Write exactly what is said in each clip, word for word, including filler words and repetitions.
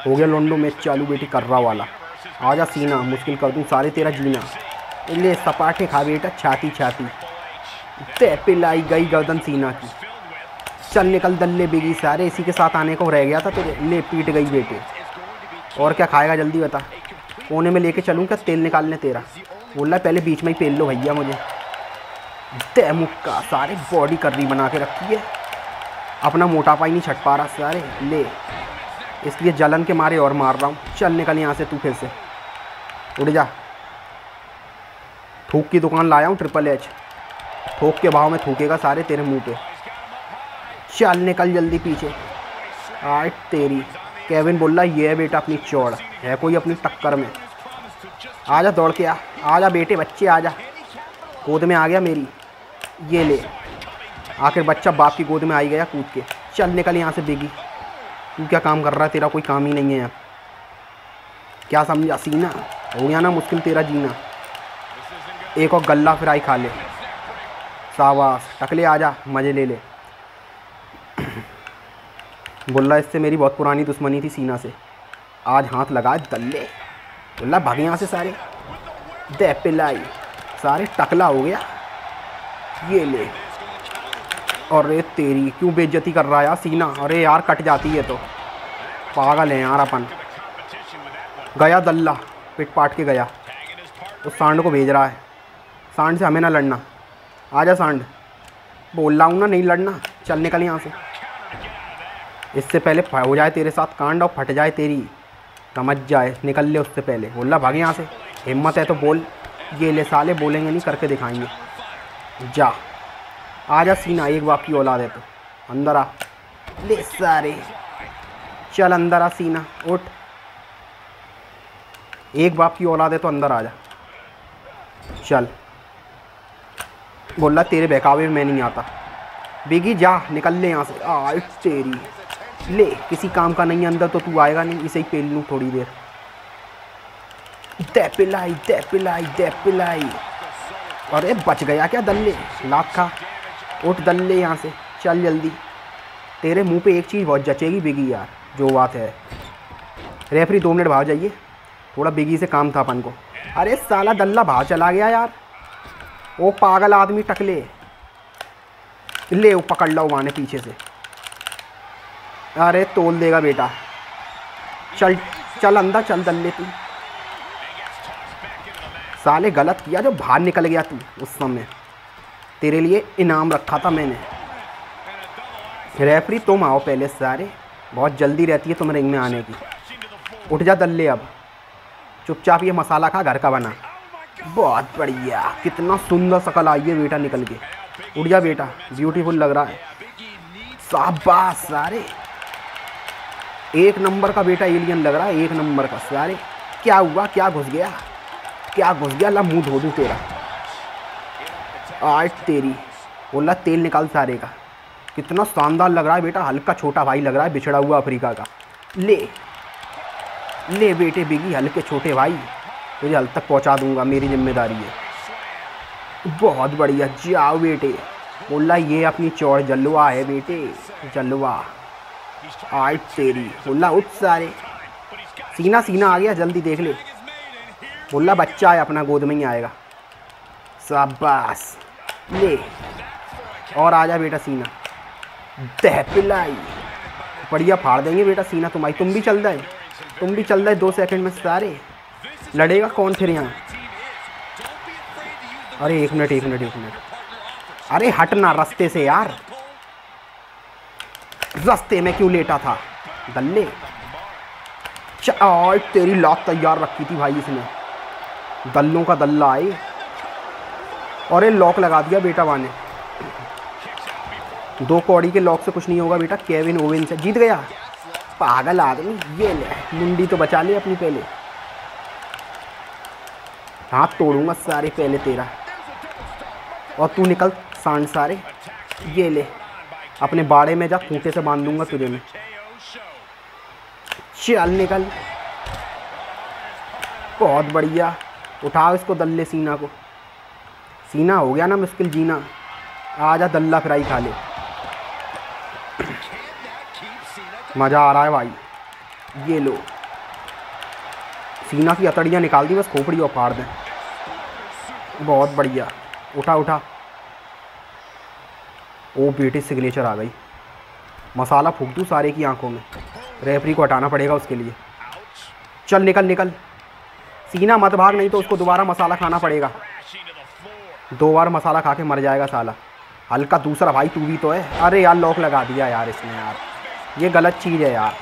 हो गया लोंडो मैच चालू बेटी कर्रा वाला। आजा सीना, मुश्किल कर दूँ सारे तेरा जीना। ले सपाटे खा बेटा छाती छाती, ते पिलाई गई गर्दन सीना की। चल निकल दल्ले बिगी सारे, इसी के साथ आने को रह गया था तेरे। ले पीट गई बेटे, और क्या खाएगा जल्दी बता। कोने में लेके चलूँ क्या तेल निकालने तेरा? बोल रहा पहले बीच में ही पेल लो भैया मुझे। ते मुक्का सारे बॉडी कर्री बना के रखी है, अपना मोटापा ही नहीं छट पा रहा सारे। ले इसलिए जलन के मारे और मार रहा हूँ। चल निकल यहाँ से तू फिर से, उड़ जा। थूक की दुकान लाया हूँ ट्रिपल एच, थोक के भाव में थूकेगा सारे तेरे मुंह पे। चल निकल जल्दी पीछे। आठ तेरी केविन बोल रहा ये है बेटा अपनी चौड़, है कोई अपनी टक्कर में। आजा दौड़ के आ, आजा बेटे बच्चे आजा, गोद में आ गया मेरी। ये ले, आखिर बच्चा बाप की गोद में आ ही गया कूद के। चल निकल यहाँ से बेगी, तू क्या काम कर रहा है? तेरा कोई काम ही नहीं है यहाँ। क्या समझा सीना? हो गया ना मुश्किल तेरा जीना। एक और गल्ला फ्राई खा ले, शाबाश टकले आजा मज़े ले ले। बोला इससे मेरी बहुत पुरानी दुश्मनी थी सीना से, आज हाथ लगाए दल्ले। बोला भाग यहाँ से सारे, दे पिलाई सारे टकला हो गया। ये ले, अरे तेरी क्यों बेइज्जती कर रहा है यार सीना? अरे यार कट जाती है तो, पागल है यार अपन। गया दल्ला, पिट पाट के गया। उस सांड को भेज रहा है, सांड से हमें ना लड़ना। आजा सांड, बोल रहा हूँ ना नहीं लड़ना। चल निकल यहाँ से, इससे पहले हो जाए तेरे साथ कांड और फट जाए तेरी, समझ जाए। निकल ले उससे पहले। बोल रहा भाग यहाँ से, हिम्मत है तो बोल। ये ले साले बोलेंगे नहीं करके दिखाएंगे। जा आजा सीना, एक बाप की औलाद है तो अंदर आ। ले सारे चल अंदर आ सीना, उठ। एक बाप की औलाद है तो अंदर आ जा। चल बोला तेरे बहकावे में मैं नहीं आता। बिगी जा निकल ले यहाँ से। आ तेरी ले, किसी काम का नहीं अंदर तो तू आएगा नहीं, इसे ही पेल लूँ थोड़ी देर। दे पिलाई दे पिलाई दे पिलाई। अरे बच गया क्या दल्ले? लाख खा, उठ दल्ले यहाँ से। चल जल्दी, तेरे मुंह पे एक चीज़ बहुत जचेगी बिगी यार, जो बात है। रेफरी दो मिनट भाग जाइए, थोड़ा बिगी से काम था अपन को। अरे साला दल्ला भाग चला गया यार, वो पागल आदमी टकले। ले वो पकड़ लो माने पीछे से। अरे तोल देगा बेटा। चल चल अंदर चल दल्ले तू। साले गलत किया जो बाहर निकल गया तू उस समय, तेरे लिए इनाम रखा था मैंने। रेफरी तुम आओ पहले सारे, बहुत जल्दी रहती है तुम रिंग में आने की। उठ जा दल्ले, अब चुपचाप ये मसाला खा घर का बना। बहुत बढ़िया, कितना सुंदर शकल आई है बेटा निकल के। उठ जा बेटा, ब्यूटीफुल लग रहा है। शाबाश सारे, एक नंबर का बेटा एलियन लग रहा है, एक नंबर का सारे। क्या हुआ, क्या घुस गया, क्या घुस गया? ला मुंह धो दूँ तेरा आज तेरी। बोला तेल निकाल सारे का। कितना शानदार लग रहा है बेटा, हल्का छोटा भाई लग रहा है बिछड़ा हुआ अफ्रीका का। ले ले बेटे बिगी, हल्के छोटे भाई, तुझे हल तक पहुंचा दूंगा, मेरी जिम्मेदारी है। बहुत बढ़िया, जाओ बेटे। बोला ये अपनी चौड़ जलवा है बेटे, जलवा आज तेरी। बोला उठ सारे, सीना सीना आ गया, जल्दी देख ले। बोला बच्चा है अपना, गोद में ही आएगा। शाबाश, ले और आजा बेटा सीना। दह पिलाई, बढ़िया फाड़ देंगे बेटा सीना तुम्हारी। तुम भी चल जाए, तुम भी चल जाए दो सेकंड में सारे। लड़ेगा कौन फिर यहाँ? अरे एक मिनट एक मिनट एक मिनट, अरे हटना रास्ते से यार, रास्ते में क्यों लेटा था दल्ले? और तेरी लात तैयार रखी थी भाई इसने, दल्लों का दल्ला आए। और ये लॉक लगा दिया बेटा वाने। दो कौड़ी के लॉक से कुछ नहीं होगा बेटा। केविन ओवेन से जीत गया, पागल आदमी। ये ले, मुंडी तो बचा ले अपनी पहले। हाथ तोड़ूंगा सारे पहले तेरा, और तू निकल सांड सारे। ये ले, अपने बाड़े में जा, खूंटे से बांध दूंगा तुझे मैं। चल निकल, बहुत बढ़िया। उठाओ इसको दल्ले सीना को। सीना हो गया ना मुश्किल जीना। आजा दल्ला फ्राई खा ले, मज़ा आ रहा है भाई। ये लो, सीना की अतड़ियाँ निकाल दी, बस खोपड़ी और फाड़ दें। बहुत बढ़िया, उठा उठा। ओ बेटे सिग्नेचर आ गई। मसाला फूंक दूँ सारे की आंखों में। रेफरी को हटाना पड़ेगा उसके लिए। चल निकल निकल सीना, मत भाग, नहीं तो उसको दोबारा मसाला खाना पड़ेगा। दो बार मसाला खा के मर जाएगा साला। हल्का दूसरा भाई तू भी तो है। अरे यार लॉक लगा दिया यार इसने यार, ये गलत चीज़ है यार।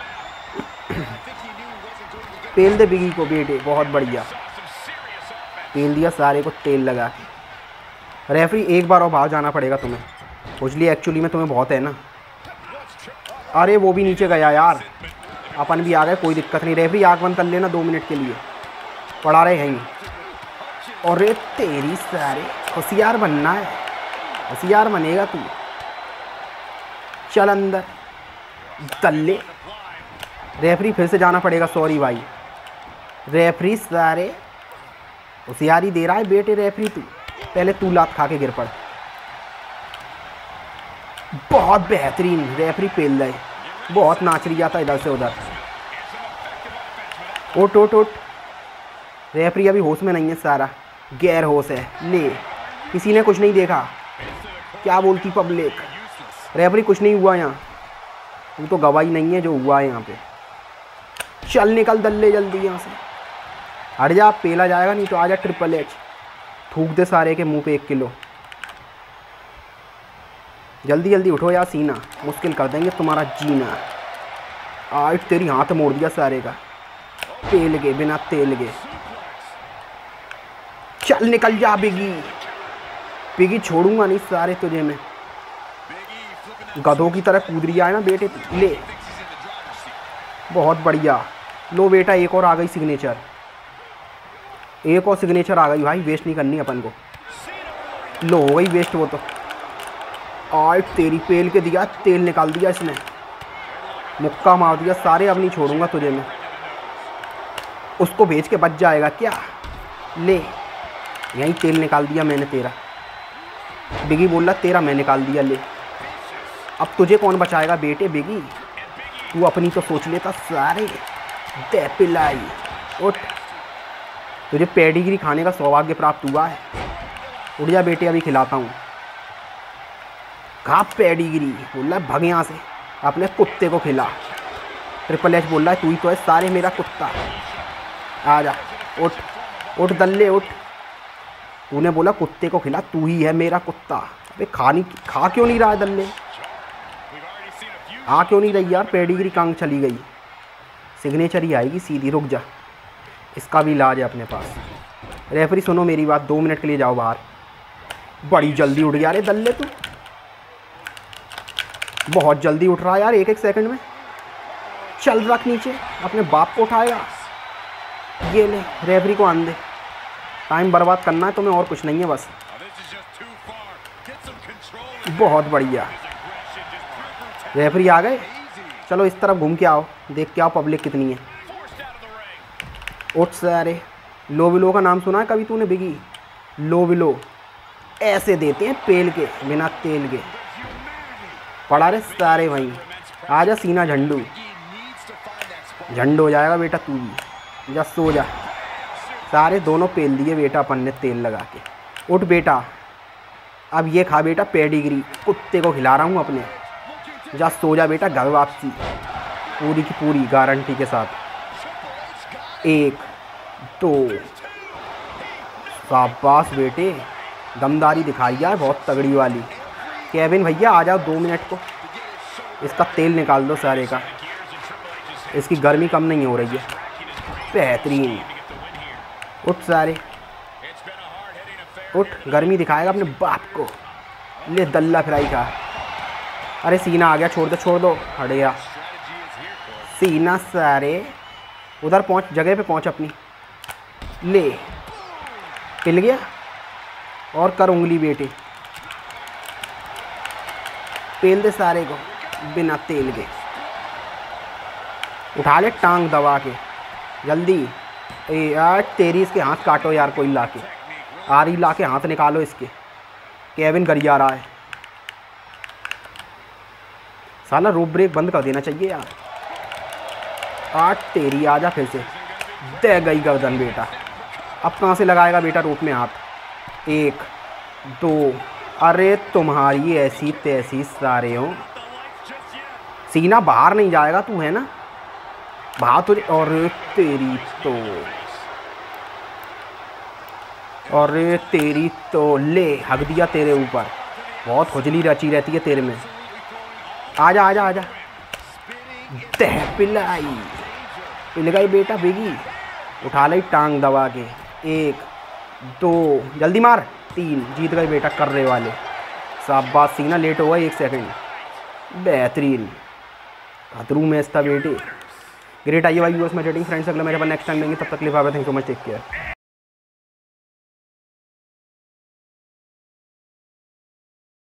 पेल दे बिगी को बेटे, बहुत बढ़िया पेल दिया सारे को तेल लगा के। रेफरी एक बार और बाहर जाना पड़ेगा तुम्हें, खुजली एक्चुअली में तुम्हें बहुत है ना। अरे वो भी नीचे गया यार, अपन भी आ गए, कोई दिक्कत नहीं। रेफरी आँख बंद कर लेना दो मिनट के लिए, पड़ा रहे हैं। और रे तेरी सारे होशियार बनना है, होशियार बनेगा तू। चल अंदर दल्ले। रेफरी फिर से जाना पड़ेगा, सॉरी भाई। रेफरी सारे होशियारी दे रहा है बेटे रेफरी, तू पहले तू लात खा के गिर पड़। बहुत बेहतरीन रेफरी पेल रहे, बहुत नाच रही था इधर से उधर। उठ उठ उठ। रेफरी अभी होश में नहीं है, सारा गैर होश है। ले, किसी ने कुछ नहीं देखा, क्या बोलती पब्लिक। रेफरी कुछ नहीं हुआ यहाँ, तू तो गवाही नहीं है जो हुआ है यहाँ पे। चल निकल दल्ले जल्दी यहाँ से, हट जा, पेला जाएगा नहीं तो आजा ट्रिपल एच। थूक दे सारे के मुंह पे एक किलो। जल्दी जल्दी उठो यार, सीना मुश्किल कर देंगे तुम्हारा जीना। आज तेरी हाथ मोड़ दिया सारे का, पेल गए बिना तेल गए। चल निकल जा बिगी, बिगी छोड़ूंगा नहीं सारे तुझे मैं। गधों की तरह कूद रही है ना बेटे, ले बहुत बढ़िया। लो बेटा एक और आ गई सिग्नेचर, एक और सिग्नेचर आ गई भाई, वेस्ट नहीं करनी अपन को। लो हो गई वेस्ट वो तो। आज तेरी पेल के दिया, तेल निकाल दिया इसने, मुक्का मार दिया सारे। अब नहीं छोड़ूंगा तुझे मैं। उसको भेज के बच जाएगा क्या, ले यहीं तेल निकाल दिया मैंने तेरा। बिगी बोल रहा तेरा मैं निकाल दिया, ले अब तुझे कौन बचाएगा बेटे बिगी, तू अपनी तो सोच लेता सारे। दे पिलाई, उठ, तुझे पेडिग्री खाने का सौभाग्य प्राप्त हुआ है। उठ जा बेटे, अभी खिलाता हूँ। खा पेडिग्री, बोल रहा है भग यहाँ से, अपने कुत्ते को खिला। ट्रिपल एच बोल रहा है तू ही तो है सारे मेरा कुत्ता, आ जा। उठ उठ दल्ले उठ, तूने बोला कुत्ते को खिला, तू ही है मेरा कुत्ता। अबे खा नहीं, खा क्यों नहीं रहा है दल्ले, आ क्यों नहीं रही यार। पेडिग्री कांग चली गई, सिग्नेचर ही आएगी सीधी। रुक जा, इसका भी इलाज है अपने पास। रेफरी सुनो मेरी बात, दो मिनट के लिए जाओ बाहर। बड़ी जल्दी उठ गया रे दल्ले तू, बहुत जल्दी उठ रहा है यार, एक एक सेकंड में। चल रख नीचे, अपने बाप को उठाएगा। ये ले रेफरी को आन दे, टाइम बर्बाद करना है तुम्हें और कुछ नहीं है बस। बहुत बढ़िया, रेफरी आ गए। चलो इस तरफ घूम के आओ, देख के आओ पब्लिक कितनी है। उठ सारे। लो विलो का नाम सुना है कभी तूने बिगी? लो विलो ऐसे देते हैं पेल के बिना तेल के। पड़ा रे सारे वहीं, आजा सीना झंडू, झंडू हो जाएगा बेटा तू भी। जा सो जा, सारे दोनों पेल दिए बेटा अपन ने तेल लगा के। उठ बेटा, अब ये खा बेटा पेडिग्री, कुत्ते को खिला रहा हूँ अपने। जा सो जा बेटा, घर वापसी पूरी की पूरी गारंटी के साथ। एक दो, शाबाश बेटे, दमदारी दिखाई यार बहुत तगड़ी वाली। केविन भैया आ जाओ दो मिनट को, इसका तेल निकाल दो सारे का, इसकी गर्मी कम नहीं हो रही है। बेहतरीन, उठ सारे उठ, गर्मी दिखाएगा अपने बाप को। ले दल्ला फ्राई खा। अरे सीना आ गया, छोड़ दो छोड़ दो, हट गया सीना। सारे उधर पहुंच, जगह पे पहुंच अपनी। ले पिल गया, और कर उंगली बेटे, पेल दे सारे को बिना तेल के। उठा ले टांग दबा के जल्दी। ए यार तेरी, इसके हाथ काटो यार कोई ला के, आरी ला के हाथ निकालो इसके। केविन गरिया रहा है साला, रोप ब्रेक बंद कर देना चाहिए यार। आठ तेरी, आजा फिर से। दे गई गर्दन बेटा। अब कहाँ से लगाएगा बेटा रोप में हाथ। एक दो, अरे तुम्हारी ऐसी तैसी सारे हो। सीना बाहर नहीं जाएगा तू, है ना? बाहर तुझे, और तेरी तो, और तेरी तो ले हक दिया तेरे ऊपर। बहुत खुजली रची रहती है तेरे में। आजा आजा आजा, दह पिलाई, पिल गई बेटा बेगी। उठा ली टांग दबा के। एक दो, जल्दी मार। तीन, जीत गए बेटा कर्रे वाले। शाबाश सीना, लेट हुआ एक सेकंड। बेहतरीन खतरू मैच था बेटे। ग्रेट। आइए भाई व्यूअर्स, मैं रेटिंग फ्रेंड्स अगला मेरे पास नेक्स्ट टाइम देंगे। तब तक के लिए bye bye, thank you so much, take care.